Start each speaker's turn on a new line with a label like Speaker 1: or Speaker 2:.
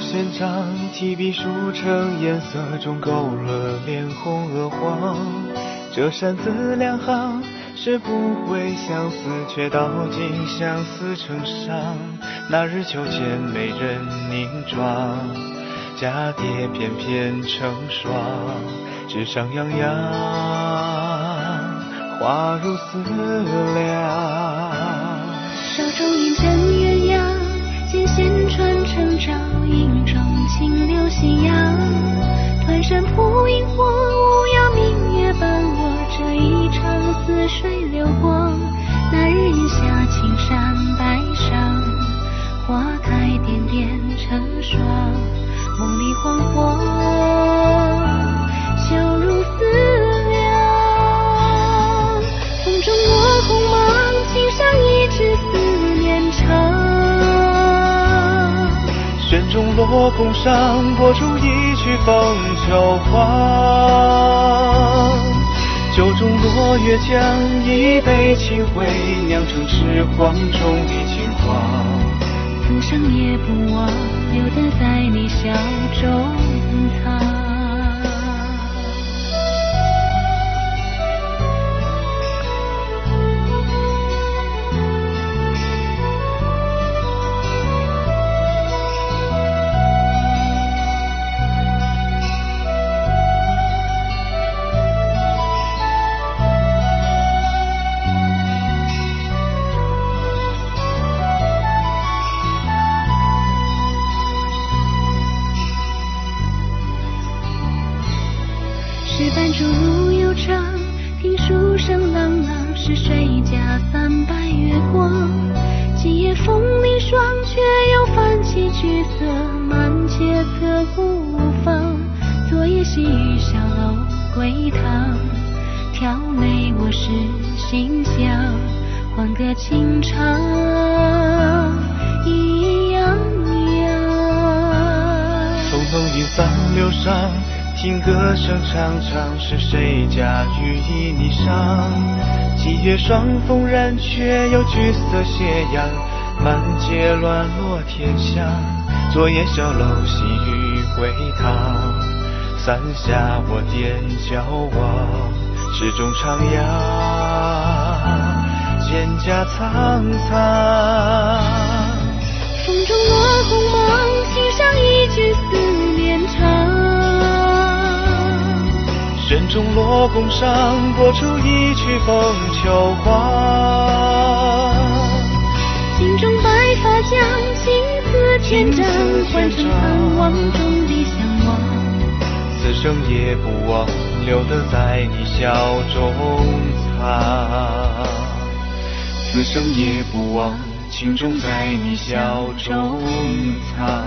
Speaker 1: 宪章，提笔书成颜色中勾勒脸红鹅黄。这扇字两行是不会相思，却道尽相思成伤。那日秋千没人凝妆，蛱蝶翩翩成双。纸上洋洋，花如丝凉。
Speaker 2: 手中一针鸳鸯，剑线穿成照影中清流夕阳。团山铺萤火，无杳明月伴我这一场似水流光。那日檐下青山白上，花开点点成双。梦里黄昏，秋如丝凉。风中落红芒，轻上一纸思念长。
Speaker 1: 轩中落宫上，播出一曲风秋黄。酒中落月将一杯清辉，酿成痴狂中的轻狂。
Speaker 2: 此生也不忘，留得在你笑中藏。石板竹路悠长，听书声朗朗，是谁家300月光？今夜风铃霜，却又泛起橘色，满街侧顾无妨。昨夜细雨小楼归堂，挑眉我是馨香，欢歌轻唱一样样。
Speaker 1: 匆匆云散流上，听歌声长长，是谁家羽衣霓裳？几月霜风染，却有橘色斜阳，满街乱落天香。昨夜小楼细雨回堂，伞下我踮脚望，诗中徜徉，蒹葭苍苍。
Speaker 2: 风中落红芒，轻上一句思念长。
Speaker 1: 轩中落宫上，播出一曲风秋黄。
Speaker 2: 心中白发将，青丝千丈，换成苍茫中的向往。
Speaker 1: 此生也不忘，留得在你笑中藏。此生也不忘，情种在你笑中藏。